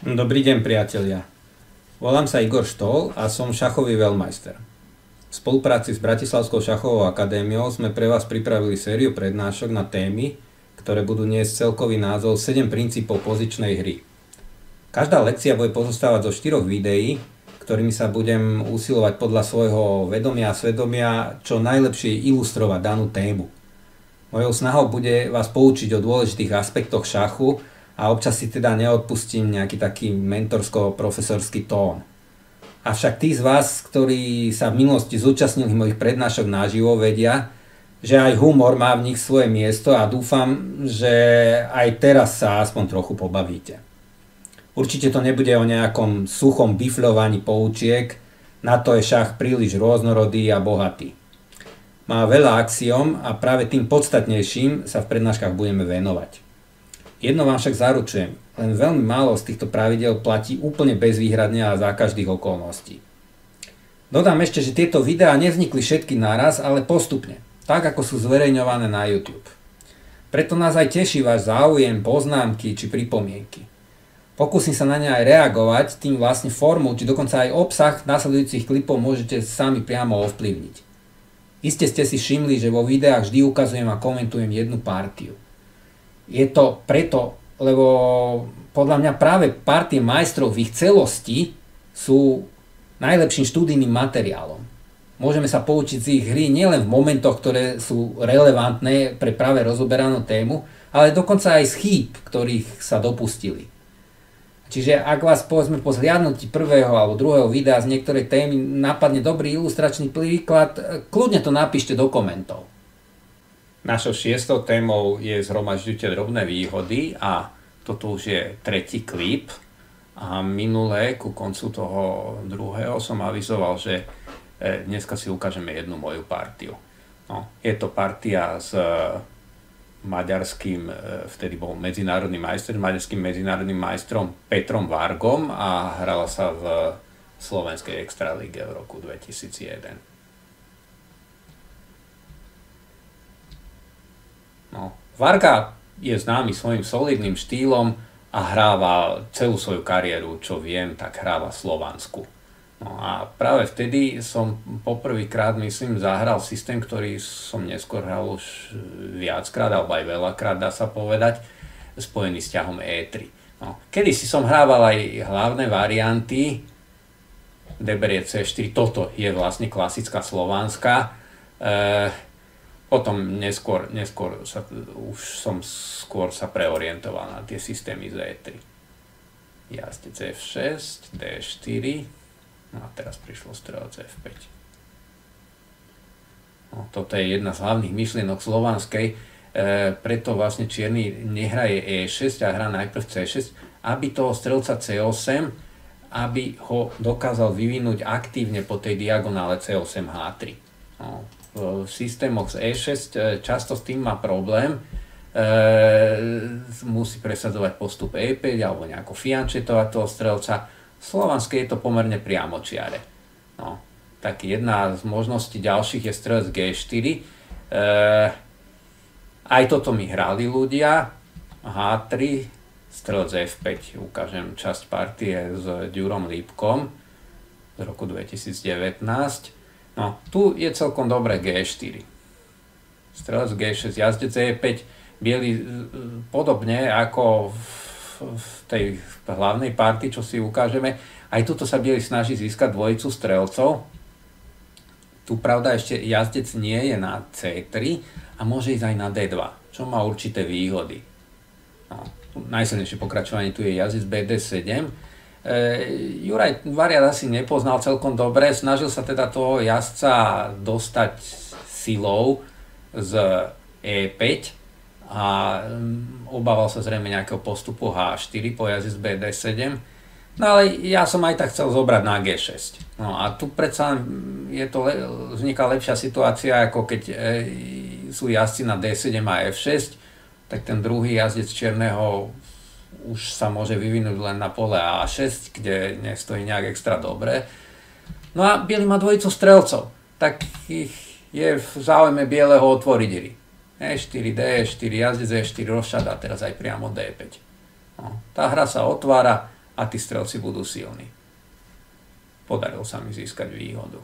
Dobrý deň, priatelia. Volám sa Igor Štol a som šachový veľmajster. V spolupráci s Bratislavskou šachovou akadémiou sme pre vás pripravili sériu prednášok na témy, ktoré budú niesť celkový názov 7 princípov pozičnej hry. Každá lekcia bude pozostávať zo 4 videí, ktorými sa budem usilovať podľa svojho vedomia a svedomia čo najlepšie ilustrovať danú tému. Mojou snahou bude vás poučiť o dôležitých aspektoch šachu a občas si teda neodpustím nejaký taký mentorsko-profesorský tón. Avšak tí z vás, ktorí sa v minulosti zúčastnili mojich prednášok naživo, vedia, že aj humor má v nich svoje miesto a dúfam, že aj teraz sa aspoň trochu pobavíte. Určite to nebude o nejakom suchom bifľovaní poučiek, na to je šach príliš rôznorodý a bohatý. Má veľa axiom a práve tým podstatnejším sa v prednáškach budeme venovať. Jedno vám však zaručujem, len veľmi málo z týchto pravidel platí úplne bezvýhradne a za každých okolností. Dodám ešte, že tieto videá nevznikli všetky naraz, ale postupne, tak ako sú zverejňované na YouTube. Preto nás aj teší váš záujem, poznámky či pripomienky. Pokúsim sa na ne aj reagovať, tým vlastne formu či dokonca aj obsah nasledujúcich klipov môžete sami priamo ovplyvniť. Iste ste si všimli, že vo videách vždy ukazujem a komentujem jednu partiu. Je to preto, lebo podľa mňa práve partie majstrov v ich celosti sú najlepším študijným materiálom. Môžeme sa poučiť z ich hry nielen v momentoch, ktoré sú relevantné pre práve rozoberanú tému, ale dokonca aj z chýb, ktorých sa dopustili. Čiže ak vás povedzme po zhliadnutí prvého alebo druhého videa z niektorej témy napadne dobrý ilustračný príklad, kľudne to napíšte do komentov. Našou 6. témou je zhromažďujte drobné výhody a toto už je tretí klip a minulé ku koncu toho druhého som avizoval, že dneska si ukážeme jednu moju partiu. No, je to partia s maďarským, vtedy bol medzinárodný majster, maďarským medzinárodným majstrom Petrom Vargom a hrala sa v slovenskej extralíge v roku 2001. No, Varga je známy svojím solidným štýlom a hráva celú svoju kariéru, čo viem, tak hráva slovansku. No a práve vtedy som poprvýkrát, myslím, zahral systém, ktorý som neskôr hral už viackrát, alebo aj veľakrát, dá sa povedať, spojený s ťahom E3. No, kedysi som hrával aj hlavné varianty, Deberie C4, toto je vlastne klasická slovanská. Potom neskôr som skôr sa preorientoval na tie systémy z E3. Jazdec F6, D4, no a teraz prišlo strelec F5. No, toto je jedna z hlavných myšlienok slovanskej, preto vlastne čierny nehraje E6 a hrá najprv C6, aby toho strelca C8, aby ho dokázal vyvinúť aktívne po tej diagonále C8 H3. No, v systémoch z E6 často s tým má problém, musí presadzovať postup E5 alebo nejako fiančetovať toho strelca. V slovanskej je to pomerne priamočiare. No, tak jedna z možností ďalších je strelec G4. Aj toto mi hrali ľudia. H3, strelec F5, ukážem časť partie s Ďurom Lípkom z roku 2019. No, tu je celkom dobré G4. Strelec G6, jazdec E5, biely podobne ako v tej hlavnej partii, čo si ukážeme. Aj tuto sa biely snaží získať dvojicu strelcov. Tu pravda ešte jazdec nie je na C3 a môže ísť aj na D2, čo má určité výhody. No, najsilnejšie pokračovanie tu je jazdec BD7. Juraj variant asi nepoznal celkom dobre, snažil sa teda toho jazdca dostať silou z E5 a obával sa zrejme nejakého postupu H4 po jazdec BD7, no ale ja som aj tak chcel zobrať na G6. No a tu predsa vzniká lepšia situácia, ako keď sú jazdci na D7 a F6, tak ten druhý jazdec čierneho už sa môže vyvinúť len na pole A6, kde nestojí nejak extra dobre. No a biely má dvojicu strelcov, tak je v záujme bieleho otvoriť hry. E4, D4, jazdec E4, rozšad a teraz aj priamo D5. No, tá hra sa otvára a tí strelci budú silní. Podarilo sa mi získať výhodu.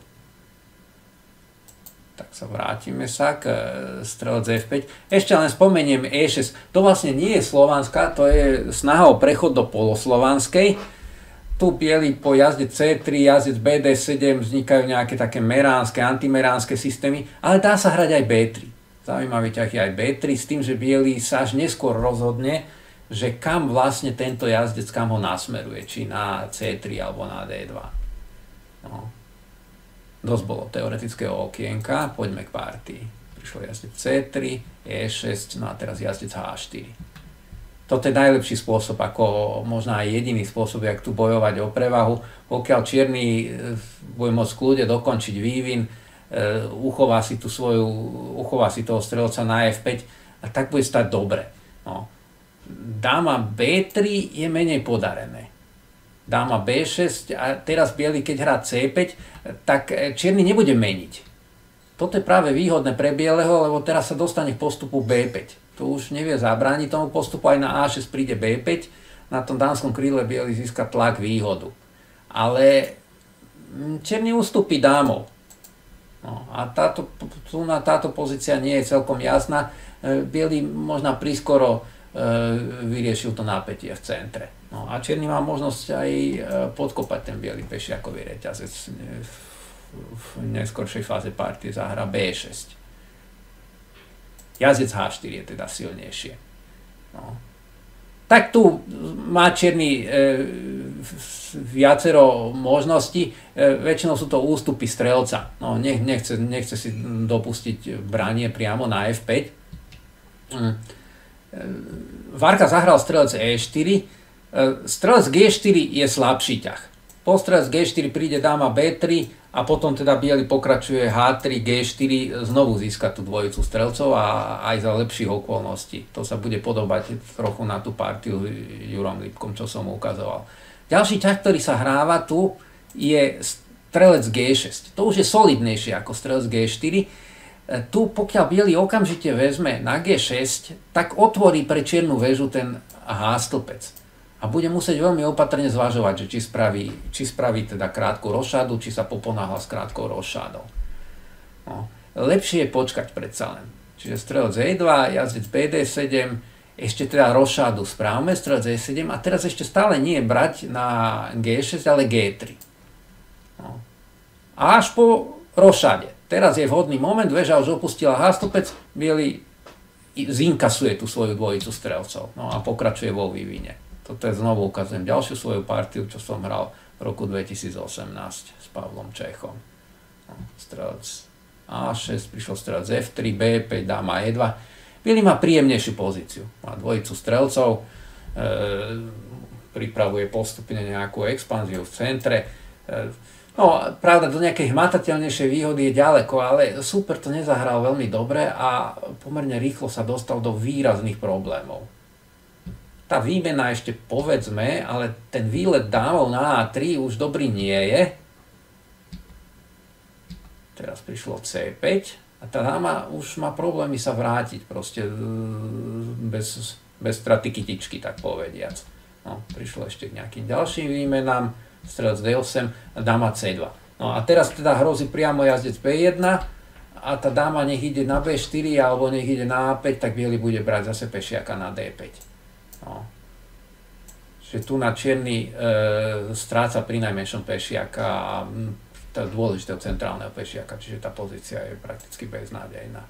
Tak sa vrátime k strelec F5. Ešte len spomeniem E6. To vlastne nie je slovanská, to je snaha o prechod do poloslovanskej. Tu bieli po jazde C3, jazdec BD7 vznikajú nejaké také meránske, antimeránske systémy, ale dá sa hrať aj B3. Zaujímavý ťah je aj B3 s tým, že biely sa až neskôr rozhodne, že kam vlastne tento jazdec, kam ho nasmeruje, či na C3 alebo na D2. No. Dosť bolo teoretického okienka, poďme k partii. Prišlo jazdec C3, E6, no a teraz jazdec H4. Toto je najlepší spôsob, ako možno aj jediný spôsob, jak tu bojovať o prevahu. Pokiaľ čierny bude môcť v kľude dokončiť vývin, uchová si toho strelca na F5 a tak bude stať dobre. No. Dáma B3 je menej podarené. Dáma B6 a teraz biely, keď hrá C5, tak čierny nebude meniť. Toto je práve výhodné pre bieleho, lebo teraz sa dostane k postupu B5. Tu už nevie zabrániť tomu postupu, aj na A6 príde B5, na tom dámskom kríle biely získa tlak výhodu. Ale čierny ustúpi dámou. No, a táto pozícia nie je celkom jasná. Biely možno prískoro vyriešil to napätie v centre. No a čierny má možnosť aj podkopať ten biely pešiakový reťazec. V neskoršej fáze partie zahra B6. Jazdec H4 je teda silnejšie. No. Tak tu má čierny viacero možností. Väčšinou sú to ústupy strelca. No, nechce si dopustiť branie priamo na F5. Varga zahral strelec E4. Strelec G4 je slabší ťah. Po strelec G4 príde dáma B3 a potom teda biely pokračuje H3, G4, znovu získa tú dvojicu strelcov a aj za lepších okolností. To sa bude podobať trochu na tú partiu Jurom Lipkom, čo som ukazoval. Ďalší ťah, ktorý sa hráva tu, je strelec G6. To už je solidnejšie ako strelec G4. Tu pokiaľ biely okamžite vezme na G6, tak otvorí pre čiernu väžu ten H-stĺpec. A bude musieť veľmi opatrne zvažovať, že či spraví teda krátku rošádu, či sa poponáhla s krátkou rošádou. No. Lepšie je počkať predsa len. Čiže strelec E2, jazdec BD7, ešte teda rošádu správame, strelec E7 a teraz ešte stále nie je brať na G6, ale G3. No. A až po rošáde. Teraz je vhodný moment, väža už opustila H-stĺpec, biely zinkasuje tú svoju dvojicu strelcov, no a pokračuje vo vývine. Toto je znovu ukazujem ďalšiu svoju partiu, čo som hral v roku 2018 s Pavlom Čechom. No, strelec A6, prišiel strelec F3, B5, dáma E2. Biely má príjemnejšiu pozíciu. Má dvojicu strelcov, pripravuje postupne nejakú expanziu v centre. No, pravda, do nejakej hmatateľnejšej výhody je ďaleko, ale super to nezahral veľmi dobre a pomerne rýchlo sa dostal do výrazných problémov. Tá výmena ešte povedzme, ale ten výlet dámov na A3 už dobrý nie je. Teraz prišlo C5 a tá dáma už má problémy sa vrátiť proste bez straty kytičky, tak povediac. No, prišlo ešte k nejakým ďalším výmenám, strelec D8 a dáma C2. No a teraz teda hrozí priamo jazdec B1 a tá dáma nech ide na B4 alebo nech ide na A5, tak biely bude brať zase pešiaka na D5. No. Že tu na čierny stráca pri najmenšom pešiaka a dôležitého centrálneho pešiaka, čiže tá pozícia je prakticky beznádejná.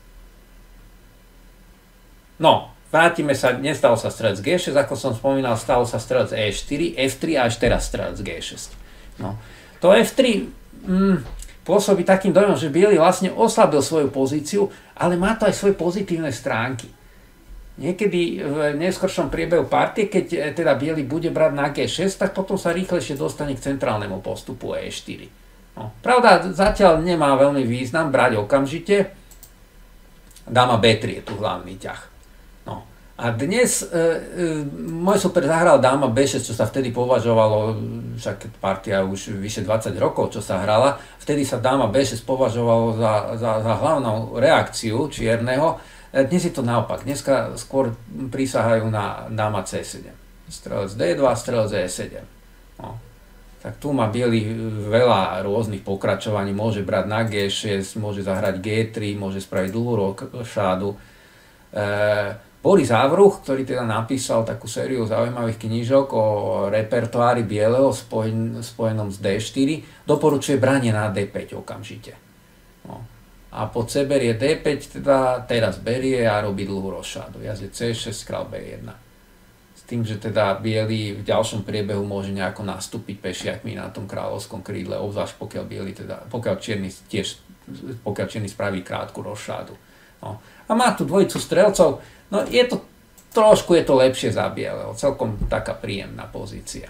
No, vrátime sa, nestalo sa strelec G6, ako som spomínal, stalo sa strelec E4, F3 a až teraz strelec G6. No. To F3 pôsobí takým dojmom, že biely vlastne oslabil svoju pozíciu, ale má to aj svoje pozitívne stránky. Niekedy v neskoršom priebehu partie, keď teda biely bude brať na G6, tak potom sa rýchlejšie dostane k centrálnemu postupu E4. No, pravda, zatiaľ nemá veľmi význam brať okamžite. Dáma B3 je tu hlavný ťah. No. A dnes môj super zahral dáma B6, čo sa vtedy považovalo, však partia už vyše 20 rokov, čo sa hrala, vtedy sa dáma B6 považovalo za hlavnú reakciu čierneho. Dnes je to naopak, dneska skôr prísahajú na dáma C7. strelec D2, strelec E7. No. Tak tu má biely veľa rôznych pokračovaní, môže brať na G6, môže zahrať G3, môže spraviť dlhú rošádu. Boris Avruch, ktorý teda napísal takú sériu zaujímavých knížok o repertoári bieleho spojenom s D4, doporučuje branie na D5 okamžite. No. A po C berie D5, teda teraz berie a robí dlhú rošádu. Jazdec C6, král B1. Tým, že teda biely v ďalšom priebehu môže nejako nastúpiť pešiakmi na tom kráľovskom krídle, obzvlášť pokiaľ čierny spraví krátku rošádu. No. A má tu dvojicu strelcov, no trošku je to lepšie za bieleho, celkom taká príjemná pozícia.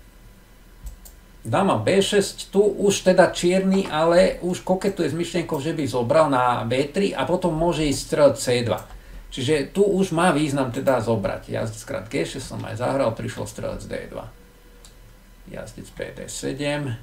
Dáma B6, tu už teda čierny, ale už koketuje s myšlienkou, že by zobral na B3 a potom môže ísť strelec C2. Čiže tu už má význam teda zobrať. Jazdec krát G6 som aj zahral, prišiel strelec D2. Jazdec PD7.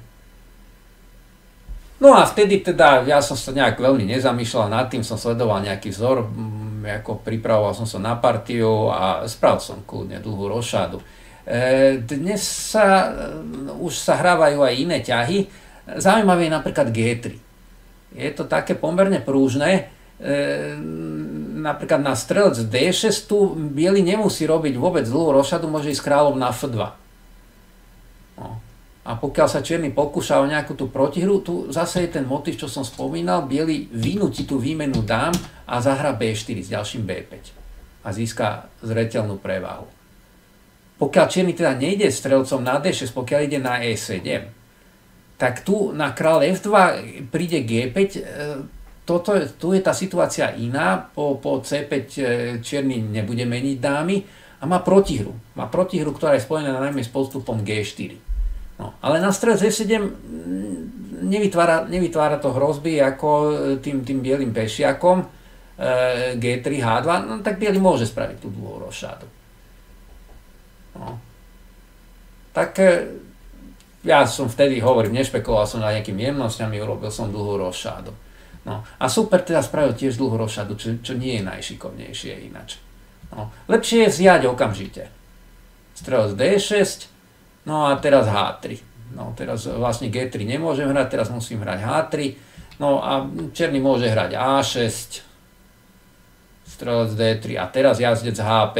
No a vtedy teda, ja som sa nejak veľmi nezamýšľal nad tým, som sledoval nejaký vzor, ako pripravoval som sa na partiu a spravil som kľudne dlhú rošádu. Dnes už sa hrávajú aj iné ťahy. Zaujímavé je napríklad G3. Je to také pomerne prúžne. Napríklad na strelec D6 tu biely nemusí robiť vôbec dlhú rošadu, môže ísť kráľom na F2. No. A pokiaľ sa čierny pokúša o nejakú tú protihru, tu zase je ten motív, čo som spomínal, biely vynúti tú výmenu dám a zahra B4 s ďalším B5 a získa zreteľnú prevahu. Pokiaľ čierny teda nejde strelcom na D6, pokiaľ ide na E7, tak tu na kráľ F2 príde G5, tu je tá situácia iná, po C5 čierny nebude meniť dámy a má protihru. Má protihru, ktorá je spojená najmä s postupom G4. No, ale na strelec F7 nevytvára to hrozby ako tým bielým pešiakom G3, H2, no tak biely môže spraviť tú dlhú rošádu. No. Tak ja som vtedy, nešpekuloval som na nejakými jemnosťami, urobil som dlhú rošádu. No. A super teda spravil tiež dlhú rošadu, čo nie je najšikovnejšie ináč. No. Lepšie je vziať okamžite. Strelec D6, no a teraz H3. No teraz vlastne G3 nemôžem hrať, teraz musím hrať H3. No a černý môže hrať A6, strelec D3 a teraz jazdec H5.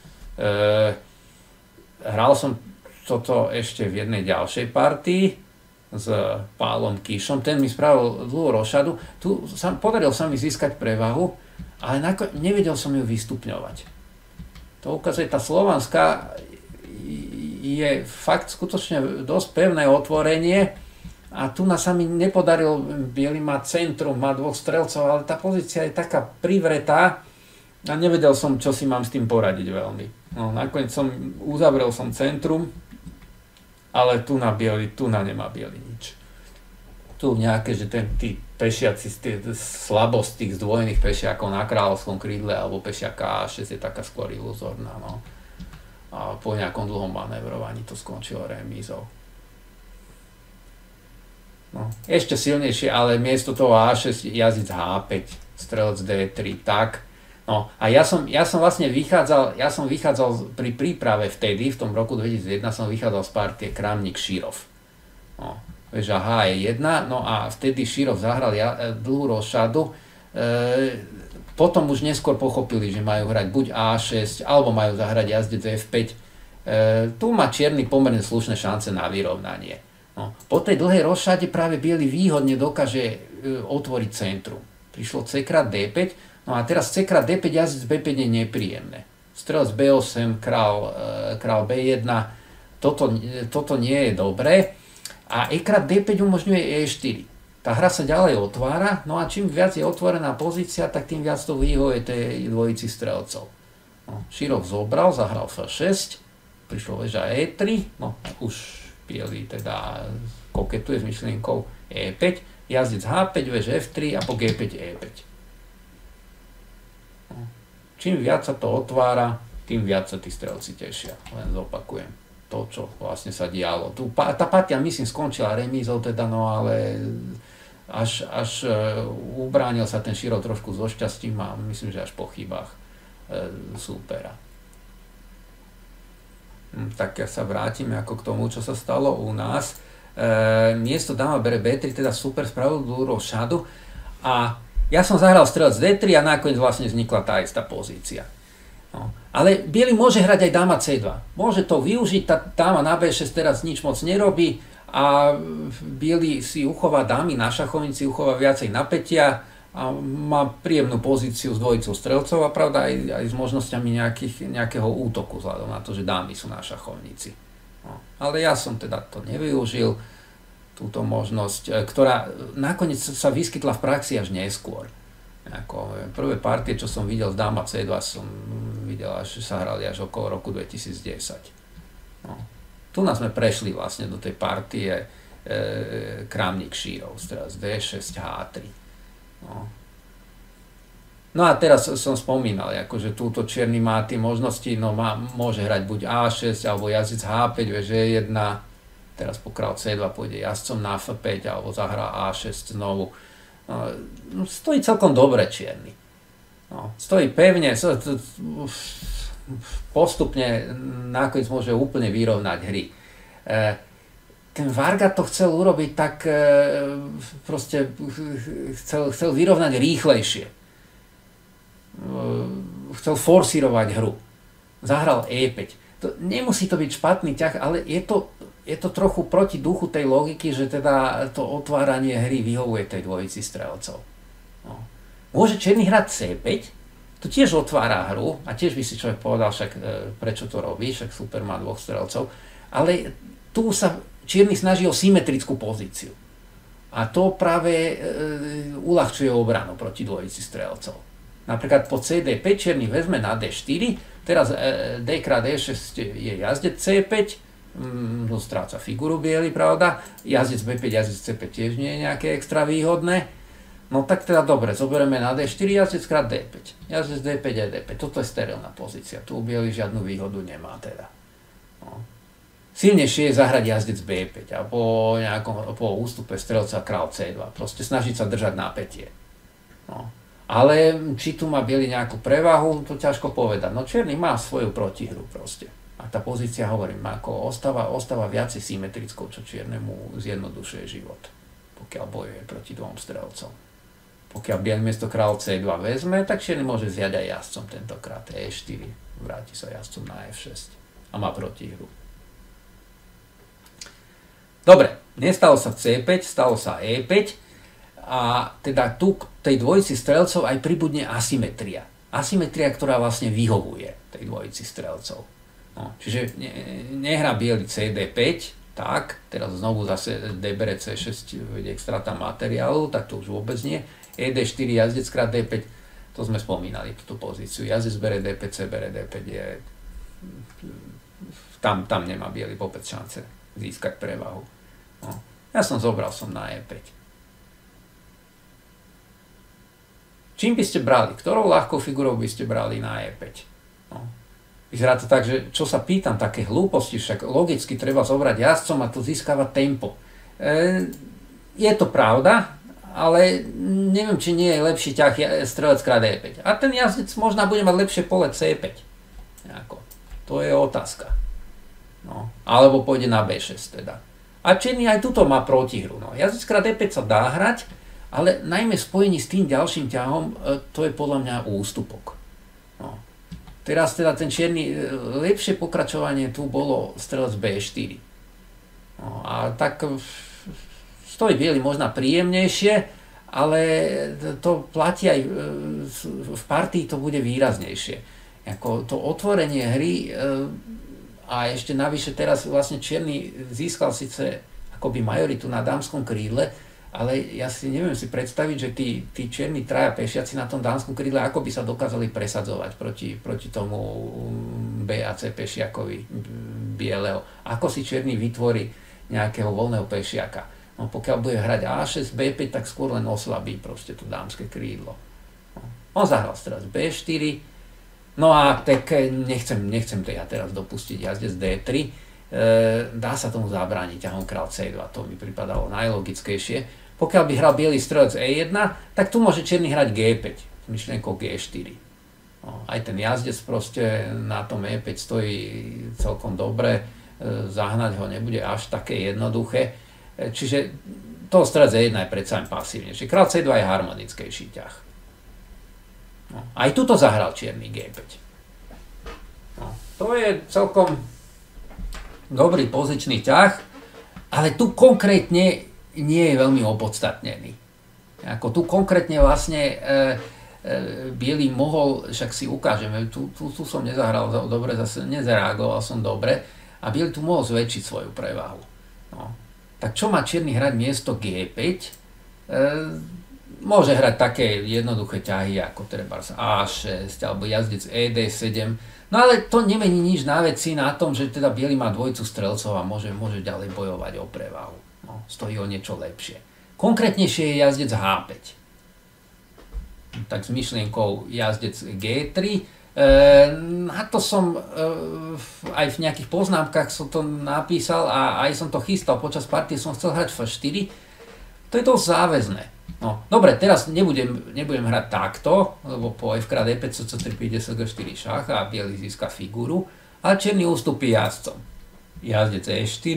Hral som toto ešte v jednej ďalšej partii s Pálom Kišom, ten mi spravil dlhú rošadu, podaril sa mi získať prevahu, ale nevedel som ju vystupňovať. To ukazuje, tá slovanská je fakt skutočne dosť pevné otvorenie a tu sa mi nepodaril, biely má centrum, má dvoch strelcov, ale tá pozícia je taká privretá a nevedel som, čo si mám s tým poradiť veľmi. No, nakoniec uzavrel som centrum, ale tu na nemá biely nič. Tu nejaké, že tí pešiaci, slabosť tých zdvojených pešiakov na kráľovskom krídle alebo pešiaka A6 je taká skôr iluzórna. No. A po nejakom dlhom manévrovaní to skončilo remízou. No. Ešte silnejšie, ale miesto toho A6 jazdec H5, strelec D3, tak. No a ja som vlastne vychádzal pri príprave vtedy, v tom roku 2001 som vychádzal z partie Kramnik-Širov. No, veža H je 1, no a vtedy Širov zahral dlhú rošadu. Potom už neskôr pochopili, že majú hrať buď A6, alebo majú zahrať jazdec F5. Tu má čierny pomerne slušné šance na vyrovnanie. No, po tej dlhej rošade práve biely výhodne dokáže otvoriť centrum. Prišlo C krát D5, no a teraz C krát D5, jazdec B5 je nepríjemné. Strelec B8, král B1, toto nie je dobré. A E krát D5 umožňuje E4. Tá hra sa ďalej otvára, no a čím viac je otvorená pozícia, tak tým viac to vyhovuje tej dvojici strelcov. No, Širov zobral, zahral F6, prišlo väža E3, no už bielý teda koketuje s myšlienkou E5, jazdec H5, väža F3 a po G5 E5. No, čím viac sa to otvára, tým viac sa tí strelci tešia, len zopakujem to, čo vlastne sa dialo. Tá partia, myslím, skončila remízou, teda, no ale až ubránil sa ten Širov trošku so šťastím a myslím, že až po chybách súpera. Tak ja sa vrátime ako k tomu, čo sa stalo u nás. Miesto dáma bere B3, teda super spravodlivú rošadu. A ja som zahral strelec D3 a nakoniec vlastne vznikla tá istá pozícia. No. Ale biely môže hrať aj dáma C2. Môže to využiť, tá dáma na B6 teraz nič moc nerobí a biely si uchová dámy na šachovnici, uchová viacej napätia a má príjemnú pozíciu s dvojicou strelcov a pravda aj s možnosťami nejakého útoku vzhľadom na to, že dámy sú na šachovnici. No. Ale ja som teda to nevyužil, túto možnosť, ktorá nakoniec sa vyskytla v praxi až neskôr. Prvé partie, čo som videl z dáma C2, som videl, že sa hrali až okolo roku 2010. No. Tu nás sme prešli vlastne do tej partie Kramník Šírov, teraz D6, H3. No a teraz som spomínal, akože túto čierny má tie možnosti, no môže hrať buď A6 alebo jazyc H5, Vž1, teraz po král C2 pôjde jazdcom na F5 alebo zahrá A6 znovu. No, stojí celkom dobre čierny. No, stojí pevne, postupne nakoniec môže úplne vyrovnať hry. Ten Varga to chcel urobiť tak, proste chcel vyrovnať rýchlejšie. Chcel forsírovať hru. Zahral E5. Nemusí to byť špatný ťah, ale je to trochu proti duchu tej logiky, že teda to otváranie hry vyhovuje tej dvojici strelcov. No. Môže čierny hrať C5, to tiež otvára hru a tiež by si človek povedal, však prečo to robí, však super má dvoch strelcov, ale tu sa čierny snaží o symetrickú pozíciu. A to práve uľahčuje obranu proti dvojici strelcov. Napríklad po CD5 čierny vezme na D4, teraz D krát E6 je jazdec C5, stráca figuru biely, pravda, jazdec B5, jazdec C5 tiež nie je nejaké extra výhodné. No tak teda dobre, zoberieme na D4, jazdec krát D5, jazdec D5 a D5, toto je sterilná pozícia, tu biely žiadnu výhodu nemá teda. No. Silnejšie je zahrať jazdec B5 a po ústupe strelca král C2. Proste snažiť sa držať napätie. No. Ale či tu má biely nejakú prevahu, to ťažko povedať. No čierny má svoju protihru proste. A tá pozícia, hovorím, ako ostáva viacej symetrickou, čo čiernemu zjednodušuje život. Pokiaľ bojuje proti dvom strelcom. Pokiaľ biely miesto král C2 vezme, tak čierny môže zjať aj jazdcom tentokrát E4. Vráti sa jazdcom na F6 a má protihru. Dobre, nestalo sa C5, stalo sa E5 a teda tu k tej dvojici strelcov aj pribudne asymetria. Asymetria, ktorá vlastne vyhovuje tej dvojici strelcov. No, čiže nehrá biely CD5, tak, teraz znovu zase D bere C6, vedie k stratám materiálu, tak to už vôbec nie. ED4, jazdec krát D5, to sme spomínali, túto pozíciu. Jazdec bere D5, C bere D5, tam nemá biely vôbec šance získať prevahu. No. Ja som zobral na E5. Čím by ste brali? Ktorou ľahkou figurou by ste brali na E5? No. Vyzerá to tak, že čo sa pýtam, také hlúposti, však logicky treba zobrať jazdcom a to získava tempo. Je to pravda, ale neviem, či nie je lepší ťah strelec krát E5. A ten jazdec možno bude mať lepšie pole C5. To je otázka. No. Alebo pôjde na B6 teda. A čierny aj tuto má protihru. No. Jazdec krát E5 sa dá hrať, ale najmä v spojení s tým ďalším ťahom, to je podľa mňa ústupok. No. Teraz teda ten čierny, lepšie pokračovanie tu bolo strelec B4. No. A tak stojí biely možno príjemnejšie, ale to platí aj v partii, to bude výraznejšie. Ako to otvorenie hry a ešte navyše teraz vlastne čierny získal síce akoby majoritu na dámskom krídle, ale ja si neviem si predstaviť, že tí čierni traja pešiaci na tom dámskom krídle ako by sa dokázali presadzovať proti tomu B a C pešiakovi bieleho. Ako si čierny vytvorí nejakého voľného pešiaka. No, pokiaľ bude hrať A6, B5, tak skôr len oslabí proste to dámske krídlo. No. On zahral teraz B4, no a tak nechcem ja teraz dopustiť jazdec D3. Dá sa tomu zabrániť ťahom král C2, to mi pripadalo najlogickejšie. Pokiaľ by hral biely strelec E1, tak tu môže čierny hrať G5, s myšlienkou G4. No, aj ten jazdec proste na tom E5 stojí celkom dobre, zahnať ho nebude až také jednoduché. Čiže toho strelec E1 je predsa len pasívnejší. Král C2 je harmonickejší ťah. No, aj tuto zahral čierny G5. No, to je celkom dobrý pozičný ťah, ale tu konkrétne nie je veľmi opodstatnený. Ako tu konkrétne vlastne biely mohol, však si ukážeme, tu som nezahral dobre, zase nezareagoval som dobre a biely tu mohol zväčšiť svoju prevahu. No. Tak čo má čierny hrať miesto G5? Môže hrať také jednoduché ťahy ako trebárs A6 alebo jazdec ED7, no ale to nemení nič na veci na tom, že teda biely má dvojicu strelcov a môže ďalej bojovať o prevahu. No, stojí o niečo lepšie. Konkrétnejšie je jazdec H5. Tak s myšlienkou jazdec G3. Na to som aj v nejakých poznámkach som to napísal a aj som to chystal počas partie, som chcel hrať F4. To je dosť záväzné. No, dobre, teraz nebudem hrať takto, lebo po F krát E5, C3 príde G4 šach a biely získa figúru, ale čierny ústupí jazdcom. Jazdec E4.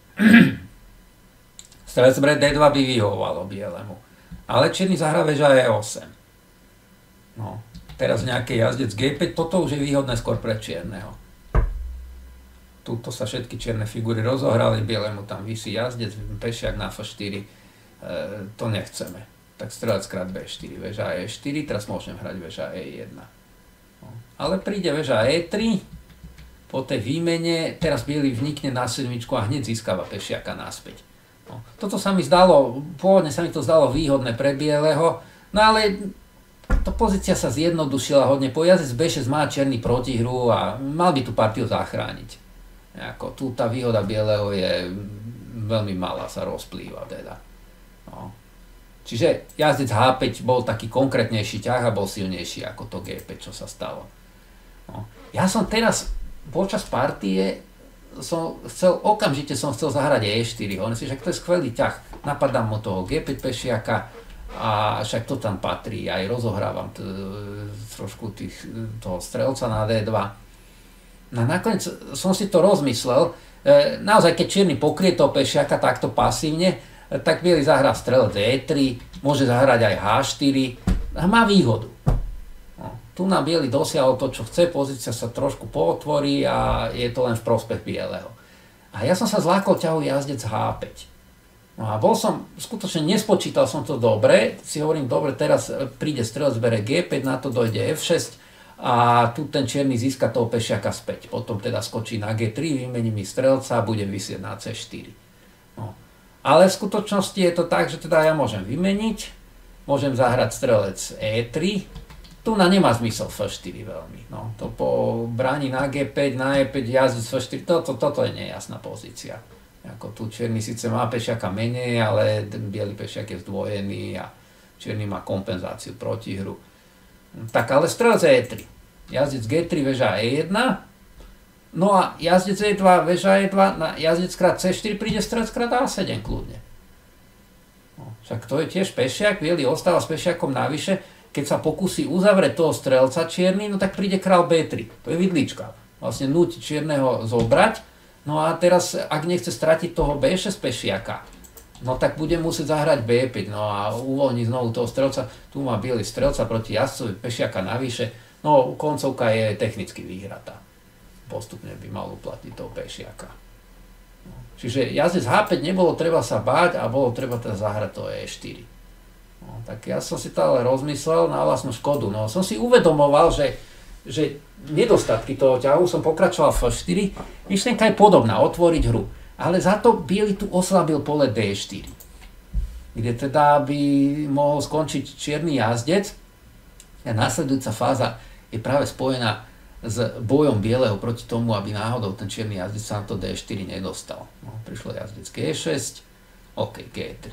Strelec D2 by vyhovovalo bielemu. Ale čierny zahrá väža E8. No, teraz nejaký jazdec G5, toto už je výhodné skôr pre čierneho. Tuto sa všetky čierne figúry rozohrali, bielemu tam visí jazdec, pešiak na F4, to nechceme. Tak strelec krát B4, väža E4, teraz môžem hrať väža E1. No, ale príde väža E3, po tej výmene, teraz biely vnikne na sedmičku a hneď získava pešiaka naspäť. No, toto sa mi zdalo, pôvodne sa mi to zdalo výhodné pre bieleho, no ale tá pozícia sa zjednodušila hodne. Po jazdec B6 má čierny protihru a mal by tú partiu zachrániť. Ako, tu tá výhoda bieleho je veľmi malá, sa rozplýva teda. No. Čiže jazdec H5 bol taký konkrétnejší ťah a bol silnejší ako to G5, čo sa stalo. No. Ja som teraz počas partie okamžite som chcel zahrať E4. On si, že to je skvelý ťah. Napadám mu toho G5 pešiaka a však to tam patrí. Aj rozohrávam trošku toho strelca na D2. No nakoniec som si to rozmyslel. Naozaj, keď čierny pokrie toho pešiaka takto pasívne, tak biely zahrá strelec E3, môže zahrať aj H4 a má výhodu. No, tu na biely dosiahol to, čo chce, pozícia sa trošku pootvorí a je to len v prospech bieleho. A ja som sa zlákol ťahu jazdec H5. No a skutočne nespočítal som to dobre, si hovorím, dobre, teraz príde strelec, bere G5, na to dojde F6 a tu ten čierny získa toho pešiaka späť. Potom teda skočí na G3, vymení mi strelca a bude vysieť na C4. No. Ale v skutočnosti je to tak, že teda ja môžem vymeniť, môžem zahrať strelec E3, tu nemá zmysel F4 veľmi. No, to po bráni na G5, na E5, jazdec F4, toto je nejasná pozícia. Ako tu čierny síce má pešiaka menej, ale ten biely pešiak je zdvojený a čierny má kompenzáciu protihru. Tak ale strelec E3. Jazdec G3, väža E1. No a jazdec E2, väža E2, na jazdec krát C4 príde strelec krát A7 kľudne. No, však to je tiež pešiak, biely ostáva s pešiakom navyše. Keď sa pokusí uzavrieť toho strelca čierny, no tak príde král B3. To je vidlička. Vlastne núti čierneho zobrať. No a teraz, ak nechce stratiť toho B6 pešiaka, no tak bude musieť zahrať B5, no a uvoľní znovu toho strelca. Tu má biely strelca proti jazdcovi, pešiaka navyše. No, koncovka je technicky vyhratá. Postupne by mal uplatiť toho pešiaka. No, čiže jazdec H5 nebolo treba sa báť a bolo treba teda zahrať to E4. No, tak ja som si to ale rozmyslel na vlastnú škodu. No, som si uvedomoval, že nedostatky toho ťahu, som pokračoval v F4, myšlienka je podobná, otvoriť hru. Ale za to biely tu oslabil pole D4, kde teda by mohol skončiť čierny jazdec. A následujúca fáza je práve spojená s bojom bieleho proti tomu, aby náhodou ten čierny jazdec sa na to D4 nedostal. No, prišlo jazdec G6, OK, G3.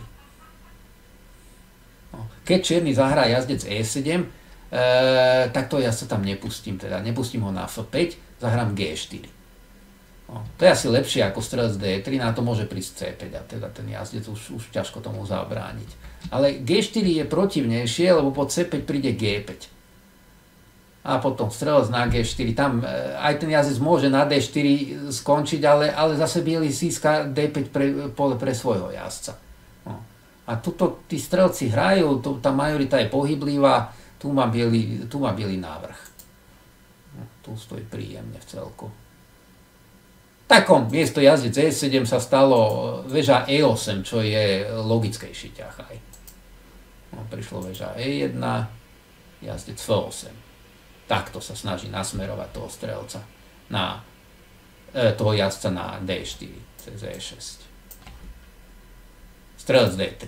No, keď čierny zahrá jazdec E7, tak to ja sa tam nepustím, teda nepustím ho na F5, zahrám G4. No, to je asi lepšie ako strelec D3, na to môže prísť C5 a teda ten jazdec už ťažko tomu zabrániť. Ale G4 je protivnejšie, lebo po C5 príde G5. a potom strelec na G4, tam aj ten jazdec môže na D4 skončiť, ale zase biely získa D5 pole pre svojho jazdca. No. A tuto tí strelci hrajú, tá majorita je pohyblivá, tu má biely návrh. No, tu stojí príjemne v celku. Takom miesto jazdec E7 sa stalo väža E8, čo je logickejší ťah aj. No, prišlo väža E1, jazdec F8. Takto sa snaží nasmerovať toho strelca toho jazdca na D4 cez E6. Strelec D3.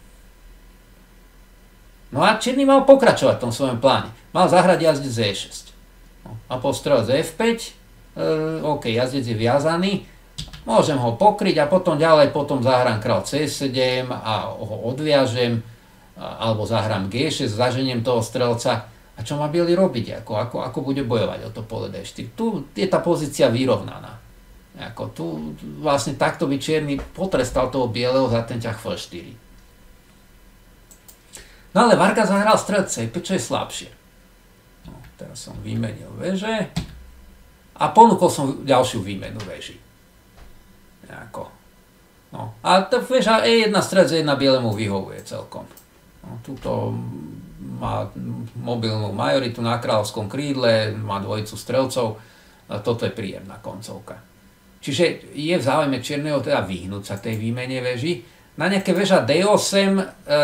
No a čierny mal pokračovať v tom svojom pláne. Mal zahrať jazdec E6. No, a po strelec F5, OK, jazdec je viazaný, môžem ho pokryť a potom zahrám král C7 a ho odviažem, alebo zahrám G6, zaženiem toho strelca. A čo má biely robiť? Ako bude bojovať o to pole D4? Tu je tá pozícia vyrovnaná. Tu vlastne takto by čierny potrestal toho bieleho za ten ťah F4. No ale Varga zahral strelec C5, čo je slabšie. No, teraz som vymenil veže a ponúkol som ďalšiu výmenu veží. No. A tá veža E1 strelec E1 bielemu vyhovuje celkom. No, tuto má mobilnú majoritu na kráľovskom krídle, má dvojicu strelcov, a toto je príjemná koncovka. Čiže je v záujme čierneho teda vyhnúť sa tej výmene veži. Na nejaké veža D8,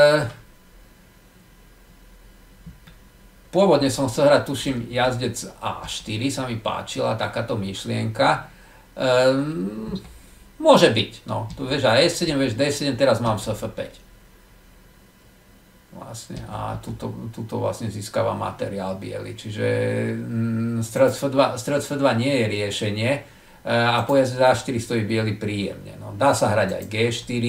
pôvodne som chcel hrať, tuším, jazdec A4, sa mi páčila takáto myšlienka. Môže byť, no, tu veža E7, vež D7, teraz mám F5. Vlastne, a tuto vlastne získava materiál biely, čiže strelec F2 nie je riešenie a po jazde A4 stojí biely príjemne. No, dá sa hrať aj G4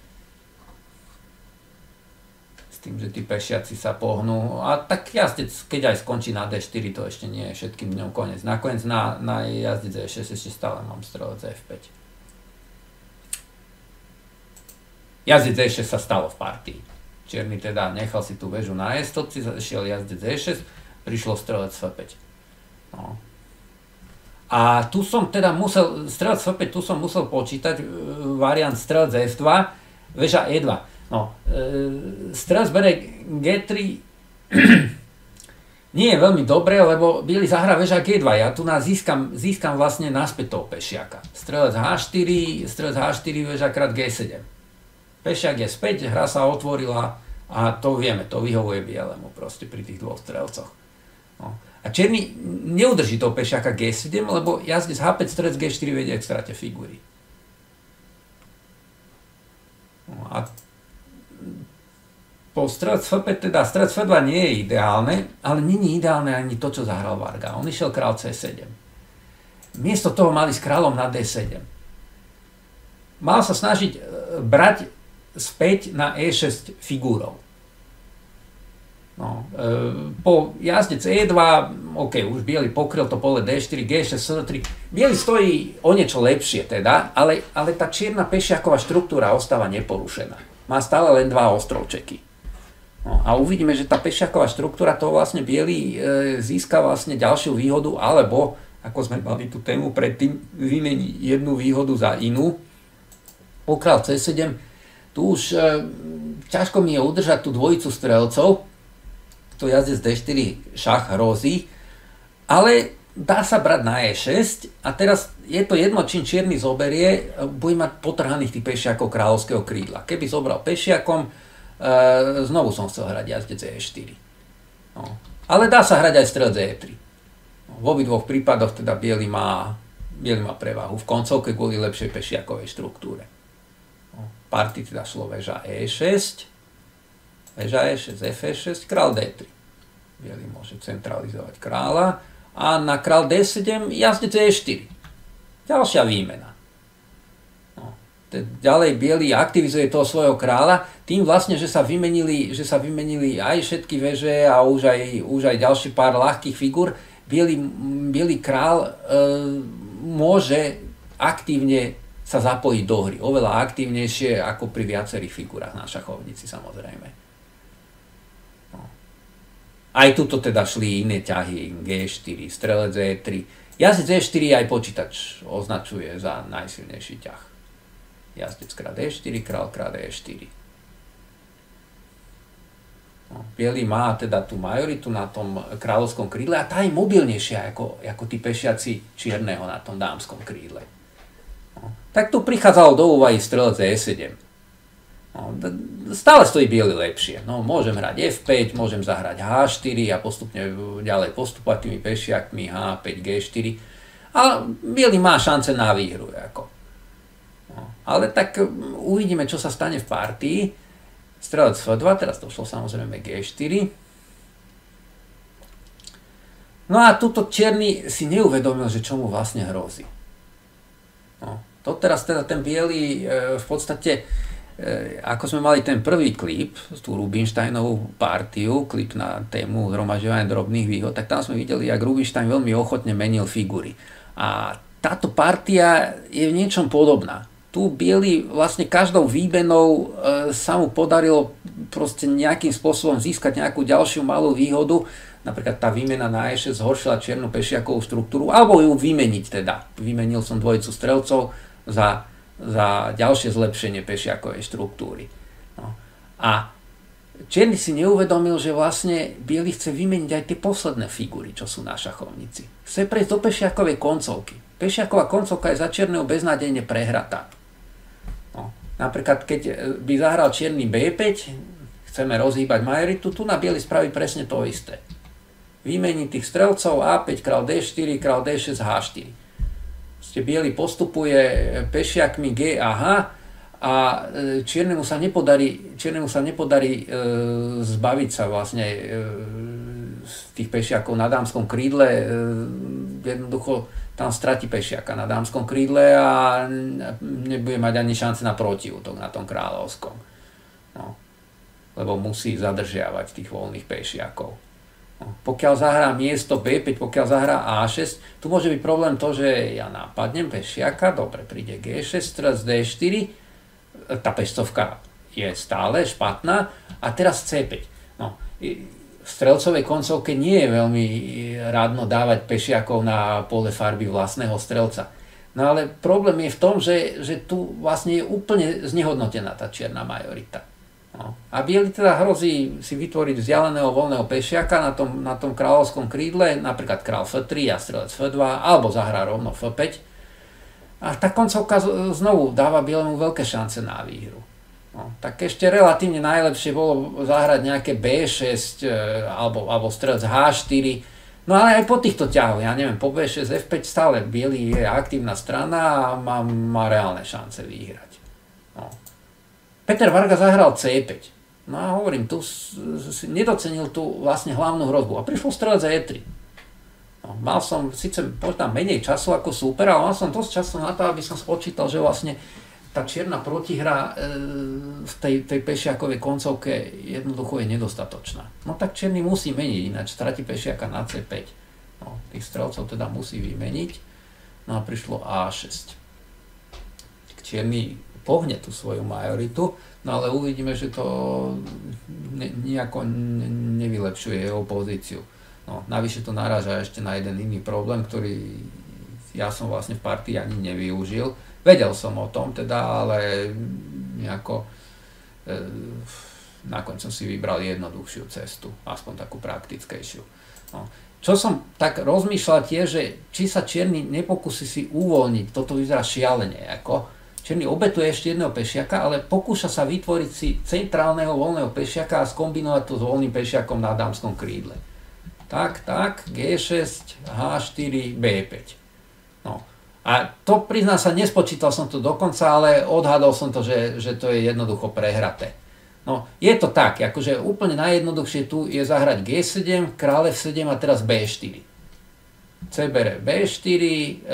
s tým, že tí pešiaci sa pohnú a tak jazdec, keď aj skončí na D4, to ešte nie je všetkým dňom koniec. Nakoniec na jazdec E6 ešte stále mám strelec F5. Jazdec E6 sa stalo v partii. Čierny teda nechal si tú väžu na E-stopci, zašiel jazdec E6, prišlo strelec F5. No. A tu som teda strelec F5, tu som musel počítať variant strelec F2, väža E2. No, strelec bere G3 nie je veľmi dobré, lebo biely zahrá väža G2. Ja tu získam vlastne naspäť toho pešiaka. Strelec H4, väža krát G7. Pešiak je späť, hra sa otvorila a to vieme, to vyhovuje bielemu proste pri tých dvoch strelcoch. No. A čierny neudrží toho pešiaka G7, lebo jazdec H5, strelec G4 vedie k strate figúry. No a po strelec F5, teda strelec F2 nie je ideálne, ale nie je ideálne ani to, čo zahral Varga. On išiel král C7. Miesto toho mali s kráľom na D7. Mal sa snažiť brať späť na E6 figúrou. No, po jazdec E2, OK, už biely pokryl to pole D4, G6, S3. Biely stojí o niečo lepšie teda, ale tá čierna pešiaková štruktúra ostáva neporušená. Má stále len dva ostrovčeky. No, a uvidíme, že tá pešiaková štruktúra to vlastne biely získa vlastne ďalšiu výhodu, alebo, ako sme mali tú tému predtým, vymení jednu výhodu za inú. Po král C7, tu už ťažko mi je udržať tú dvojicu strelcov, to jazdec D4 šach hrozí, ale dá sa brať na E6 a teraz je to jedno, čím čierny zoberie, bude mať potrhaných tých pešiakov kráľovského krídla. Keby zobral pešiakom, znovu som chcel hrať jazdec E4. No. Ale dá sa hrať aj strelec E3. No, v obidvoch prípadoch teda biely má prevahu v koncovke kvôli lepšej pešiakovej štruktúre. Partii teda šlo väža E6, väža E6, F6, král D3. Bielý môže centralizovať kráľa a na král D7 jazdec E4. Ďalšia výmena. No. Ďalej bielý aktivizuje toho svojho kráľa tým vlastne, že sa vymenili aj všetky veže a už aj ďalší pár ľahkých figúr. Bielý král môže aktívne sa zapojiť do hry. Oveľa aktívnejšie ako pri viacerých figurách na šachovnici, samozrejme. No. Aj tuto teda šli iné ťahy, G4, strelec E3. Jazdec E4 aj počítač označuje za najsilnejší ťah. Jazdec krát E4, král krát E4. No, bielý má teda tú majoritu na tom kráľovskom krídle a tá je mobilnejšia ako tí pešiaci čierneho na tom dámskom krídle. No, tak tu prichádzalo do úvahy strelec E7. No, stále stojí biely lepšie. No, môžem hrať F5, môžem zahrať H4 a postupne ďalej postupovať tými pešiakmi H5, G4. A biely má šance na výhru. No, ale tak uvidíme, čo sa stane v partii. Strelec F2, teraz došlo samozrejme G4. No a tuto čierny si neuvedomil, že čo mu vlastne hrozí. No, to teraz teda ten biely v podstate... Ako sme mali ten prvý klip, tú Rubinsteinovú partiu, klip na tému zhromažďovania drobných výhod, tak tam sme videli, jak Rubinstein veľmi ochotne menil figury. A táto partia je v niečom podobná. Tu biely vlastne každou výmenou sa mu podarilo proste nejakým spôsobom získať nejakú ďalšiu malú výhodu. Napríklad tá výmena na E6 zhoršila čiernu pešiakovú štruktúru, alebo ju vymeniť teda. Vymenil som dvojicu strelcov za ďalšie zlepšenie pešiakovej štruktúry. No. A čierny si neuvedomil, že vlastne biely chce vymeniť aj tie posledné figury, čo sú na šachovnici. Chce prejsť do pešiakovej koncovky. Pešiaková koncovka je za čierneho beznádejne prehratá. No. Napríklad, keď by zahral čierny B5, chceme rozhýbať majoritu, tu na biely spraví presne to isté. Vymení tých strelcov A5, král D4, král D6, H4. Biely postupuje pešiakmi G a H a čiernemu sa nepodarí zbaviť sa vlastne z tých pešiakov na dámskom krídle. Jednoducho tam stratí pešiaka na dámskom krídle a nebude mať ani šance na protiútok na tom kráľovskom. No, lebo musí zadržiavať tých voľných pešiakov. Pokiaľ zahrá miesto B5, pokiaľ zahrá A6, tu môže byť problém to, že ja napadnem pešiaka, dobre, príde G6, strelec D4, tá pešcovka je stále špatná a teraz C5. No, v strelcovej koncovke nie je veľmi rádno dávať pešiakov na pole farby vlastného strelca. No ale problém je v tom, že tu vlastne je úplne znehodnotená tá čierna majorita. No. A biely teda hrozí si vytvoriť vzdialeného voľného pešiaka na tom kráľovskom krídle, napríklad král F3 a strelec F2, alebo zahrá rovno F5. A tá koncovka znovu dáva bielemu veľké šance na výhru. No, tak ešte relatívne najlepšie bolo zahrať nejaké B6 alebo strelec H4. No ale aj po týchto ťahoch, ja neviem, po B6, F5 stále biely je aktívna strana a má reálne šance vyhrať. No. Peter Varga zahral C5. No a hovorím, tu nedocenil tú vlastne hlavnú hrozbu. A prišlo strelec E3. No, mal som síce možno menej času ako súper, ale mal som dosť času na to, aby som spočítal, že vlastne tá čierna protihra v tej pešiakovej koncovke jednoducho je nedostatočná. No tak čierny musí meniť, ináč stratí pešiaka na C5. No, tých strelcov teda musí vymeniť. No a prišlo A6. Čierny pohne tú svoju majoritu, no ale uvidíme, že to nejako nevylepšuje jeho pozíciu. No, navyše to naráža ešte na jeden iný problém, ktorý ja som vlastne v partii ani nevyužil. Vedel som o tom teda, ale nejako nakoniec som si vybral jednoduchšiu cestu, aspoň takú praktickejšiu. No. Čo som tak rozmýšľal tiež, že či sa čierny nepokúsi si uvoľniť, toto vyzerá šialene, ako čierny obetuje ešte jedného pešiaka, ale pokúša sa vytvoriť si centrálneho voľného pešiaka a skombinovať to s voľným pešiakom na dámskom krídle. Tak, G6, H4, B5. No. A to, priznám sa, nespočítal som to dokonca, ale odhadol som to, že to je jednoducho prehraté. No, je to tak, akože úplne najjednoduchšie tu je zahrať G7, kráľ F7 a teraz B4. C bere B4,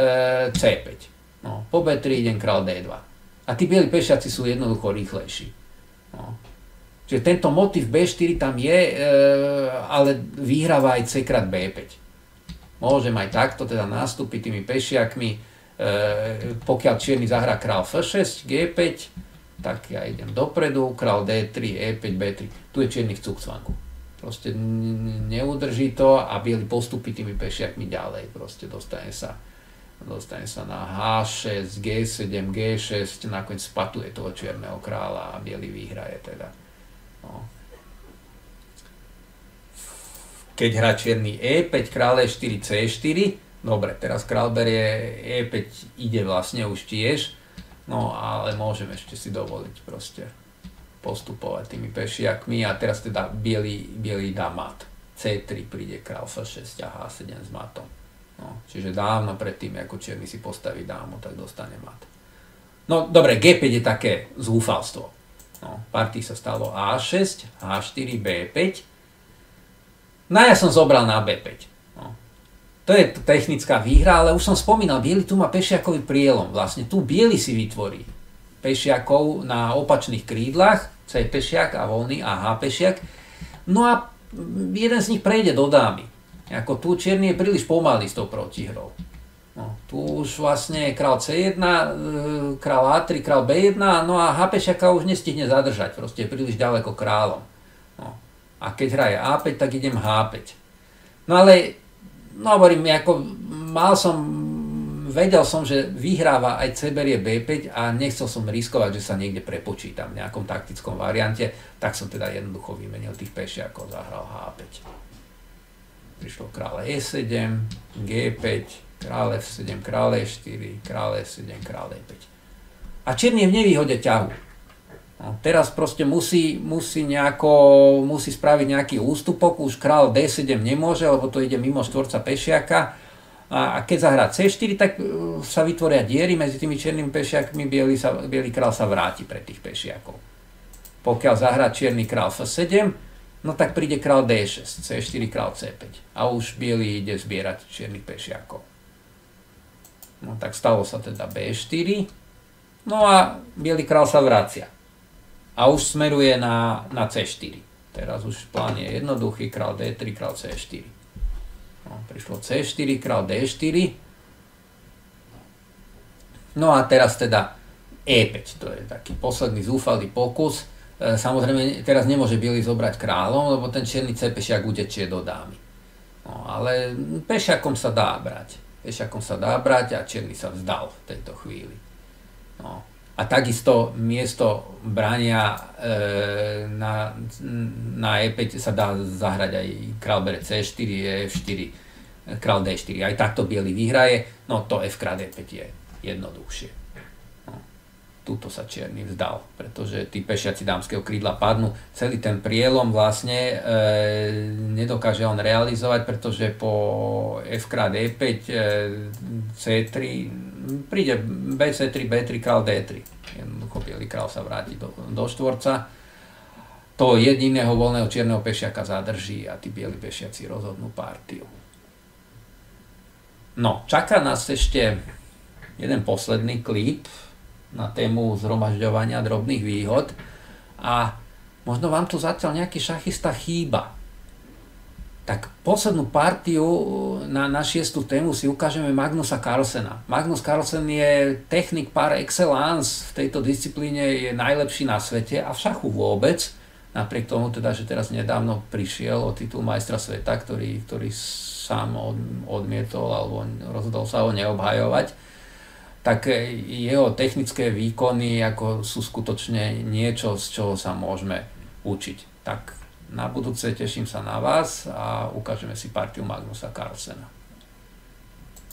C5. No, po B3 idem král D2. A tí bieli pešiaci sú jednoducho rýchlejší. No. Čiže tento motív B4 tam je, ale vyhráva aj C krát B5. Môžem aj takto teda nastúpiť tými pešiakmi. Pokiaľ čierny zahrá král F6, G5, tak ja idem dopredu, král D3, E5, B3. Tu je čierny v cukcvanku. Proste neudrží to a biely postupí tými pešiakmi ďalej. Proste dostane sa na H6, G7, G6, nakoniec spatuje toho čierneho kráľa a biely vyhraje teda. No. Keď hrá čierny E5, kráľ E4, C4, dobre, teraz kráľ berie E5, ide vlastne už tiež, no ale môžeme ešte si dovoliť proste postupovať tými pešiakmi a teraz teda biely dá mat. C3 príde kráľ F6 a H7 s matom. No, čiže dávno predtým, ako čierny si postaví dámu, tak dostane mat. No dobre, G5 je také zúfalstvo. No, partii sa stalo A6, H4, B5. No ja som zobral na B5. No. To je technická výhra, ale už som spomínal, biely tu má pešiakový prielom. Vlastne tu biely si vytvorí pešiakov na opačných krídlach, C pešiak a voľný a H pešiak. No a jeden z nich prejde do dámy. Ako tu čierny je príliš pomalý s tou protihrou. No, tu už vlastne král C1, král A3, král B1, no a H pešiaka už nestihne zadržať, proste je príliš ďaleko kráľom. No. A keď hraje A5, tak idem H5. No ale, no hovorím, ako vedel som, že vyhráva aj C berie B5 a nechcel som riskovať, že sa niekde prepočítam v nejakom taktickom variante, tak som teda jednoducho vymenil tých pešiakov, zahral H5. Prišlo kráľ E7, G5, kráľ F7, kráľ E4, kráľ F7, kráľ E5. A čierny je v nevýhode ťahu. No, teraz proste musí spraviť nejaký ústupok, už kráľ D7 nemôže, lebo to ide mimo štvorca pešiaka. A keď zahrá C4, tak sa vytvoria diery medzi tými čiernymi pešiakmi, biely kráľ sa vráti pre tých pešiakov. Pokiaľ zahrá čierny kráľ F7, no tak príde kráľ D6, C4, kráľ C5. A už biely ide zbierať čiernych pešiakov. No tak stalo sa teda B4, no a biely kráľ sa vracia. A už smeruje na C4. Teraz už plán je jednoduchý, kráľ D3, kráľ C4. No, prišlo C4, kráľ D4. No a teraz teda E5, to je taký posledný zúfalý pokus. Samozrejme, teraz nemôže biely zobrať kráľom, lebo ten čierny C pešiak utečie do dámy. No, ale pešiakom sa dá brať a čierny sa vzdal v tejto chvíli. No. A takisto miesto brania na E5 sa dá zahrať aj kráľ bere C4, F4, kráľ D4. Aj takto biely vyhraje, no to F krát E5 je jednoduchšie. No, tuto sa čierny vzdal, pretože tí pešiaci dámskeho krídla padnú. Celý ten prielom vlastne nedokáže on realizovať, pretože po F krát E5, C3 príde BC3, B3, kráľ D3. Jednoducho biely kráľ sa vráti do štvorca. To jediného voľného čierneho pešiaka zadrží a tí bieli pešiaci rozhodnú partiu. No, čaká nás ešte jeden posledný klip na tému zhromažďovania drobných výhod a možno vám tu zatiaľ nejaký šachista chýba. Tak poslednú partiu na 6. tému si ukážeme Magnusa Carlsena. Magnus Carlsen je technik par excellence, v tejto disciplíne je najlepší na svete a v šachu vôbec. Napriek tomu teda, že teraz nedávno prišiel o titul majstra sveta, ktorý sám odmietol alebo rozhodol sa ho neobhajovať, tak jeho technické výkony ako sú skutočne niečo, z čoho sa môžeme učiť. Tak na budúce teším sa na vás a ukážeme si partiu Magnusa Carlsena.